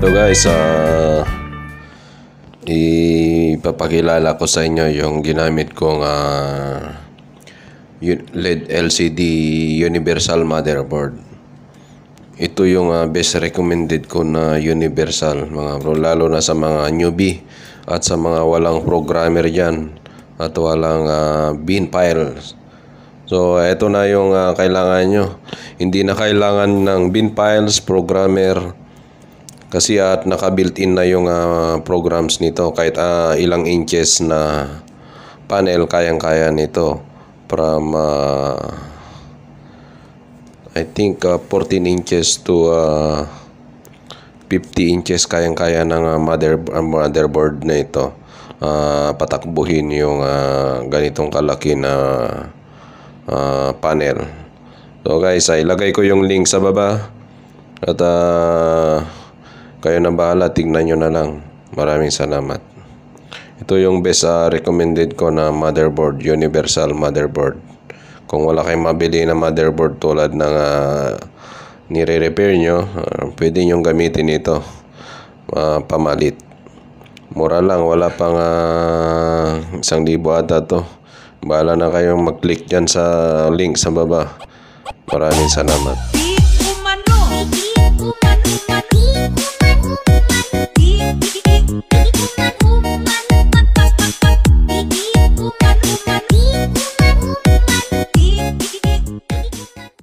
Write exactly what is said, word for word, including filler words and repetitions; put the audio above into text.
So guys, uh, ipapakilala ko sa inyo yung ginamit kong uh, L E D L C D Universal Motherboard. Ito yung uh, best recommended ko na universal, mga bro, lalo na sa mga newbie at sa mga walang programmer dyan at walang uh, bin files. So ito na yung uh, kailangan nyo. Hindi na kailangan ng bin files, programmer, kasi at naka-built-in na yung uh, programs nito. Kahit uh, ilang inches na panel, kayang-kaya nito. From uh, I think uh, fourteen inches to uh, fifty inches, kayang-kaya ng uh, mother, uh, motherboard na ito. Uh, patakbuhin yung uh, ganitong kalaki na uh, panel. So guys, uh, ilagay ko yung link sa baba. At uh, kayo na bahala, tignan nyo na lang. Maraming salamat. Ito yung best uh, recommended ko na motherboard, universal motherboard. Kung wala kayong mabili na motherboard tulad ng uh, nire-repair nyo, uh, pwede nyo gamitin ito, uh, pamalit. Mura lang, wala pang uh, isang libo ata to. Bahala na kayong mag-click dyan sa link sa baba. Maraming salamat.